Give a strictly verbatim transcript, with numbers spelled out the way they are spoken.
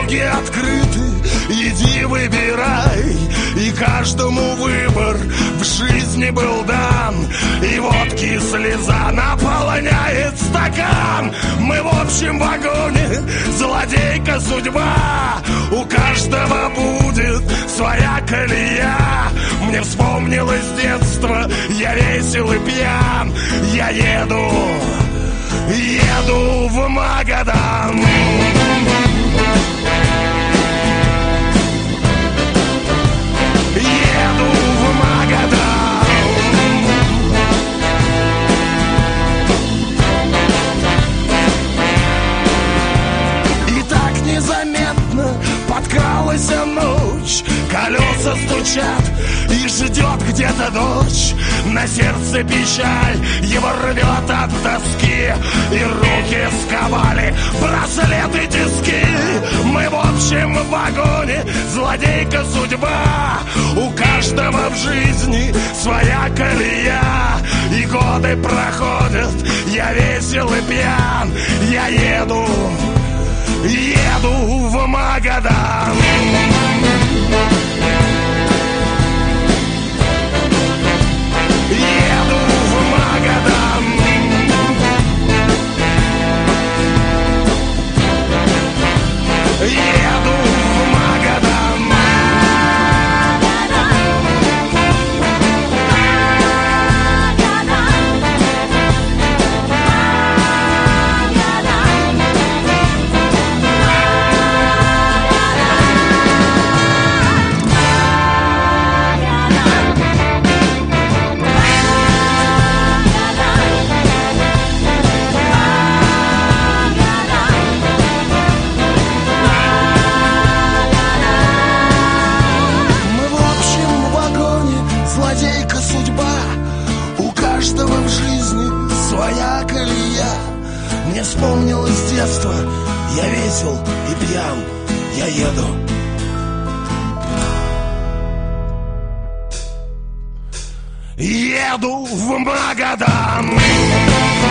Дороги открыты, иди выбирай. И каждому выбор в жизни был дан. И водки слеза наполняет стакан. Мы в общем вагоне, злодейка судьба. У каждого будет своя колея. Мне вспомнилось детство, я весел и пьян. Я еду, еду в Магадан. Еду в Магадан. И так незаметно подкралась ночь. Колеса стучат и ждет где-то дочь. На сердце печаль, его рвет от тоски. И руки сковали браслеты, тиски. Мы в общем вагоне, злодейка судьба. У каждого в жизни своя колея. И годы проходят, я весел и пьян. Я еду, еду в Магадан. Еду в Магадан. Еду в Магадан. Своя колея. Мне вспомнилось детство, я весел и пьян. Я еду, еду в Магадан.